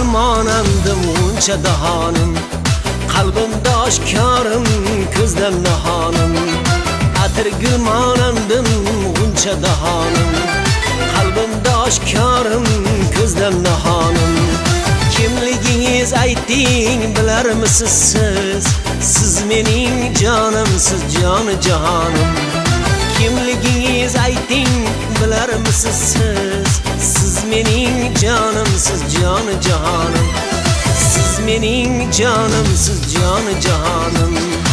monandim uncha dahonim, qalbimda oshkorim ko'zdan nahonim. Atirgul monandim uncha dahonim, qalbimda oshkorim ko'zdan nahonim. Kimligingiz ayting bilarmisiz siz? Siz mening jonimsiz, joni jahonim. Kimligingiz ayting bilarmisiz siz? Siz mening jonimsiz, joni jahonim. Siz mening jonimsiz, joni jahonim.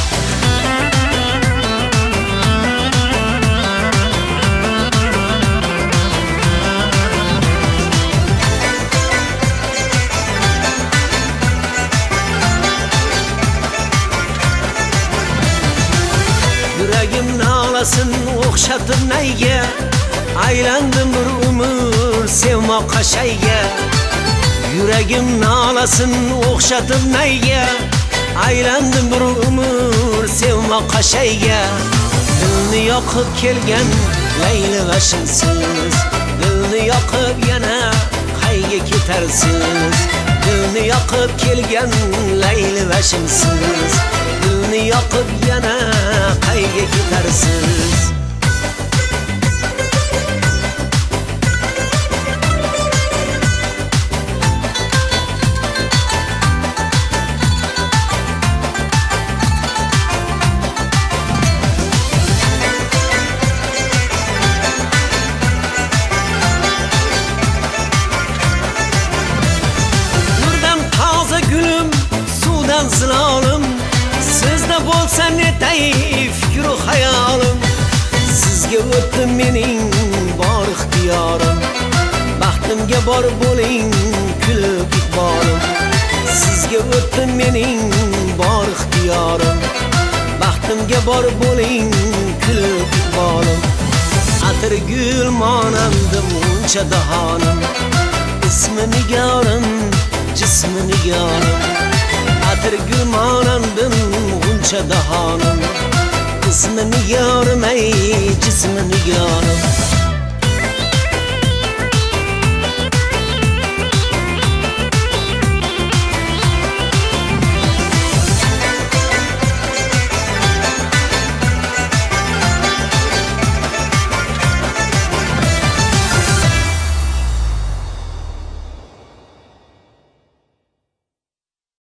Yuragim nolasin o'xshatib nayga, aylandim bir umr sevmoqqa shayga. Yuragim nolasin o'xshatib nayga, aylandim bir umr sevmoqqa shayga. Dilni yoqib kelgan Layli va Shimsiz, dilni yoqib yana qayga ketarsiz? Dilni yoqib kelgan Layli va Shimsiz, dilni yoqib yana qayga ketarsiz? Nurdan toza gulim, suvdan zilolim, sizda bo'lsa netay fikru hayolim. Sizga o'tdi mening bor ixtiyorim, baxtimga bor bo'ling kulib iqbolim. Sizga o'tdi mening bor ixtiyorim, baxtimga bor bo'ling kulib iqbolim. Atirgul monandim uncha dahonim, ismi nigorim, jismi nigorim. Atirgul monandim uncha dahonim, ismi nigorim, ey jismi nigorim.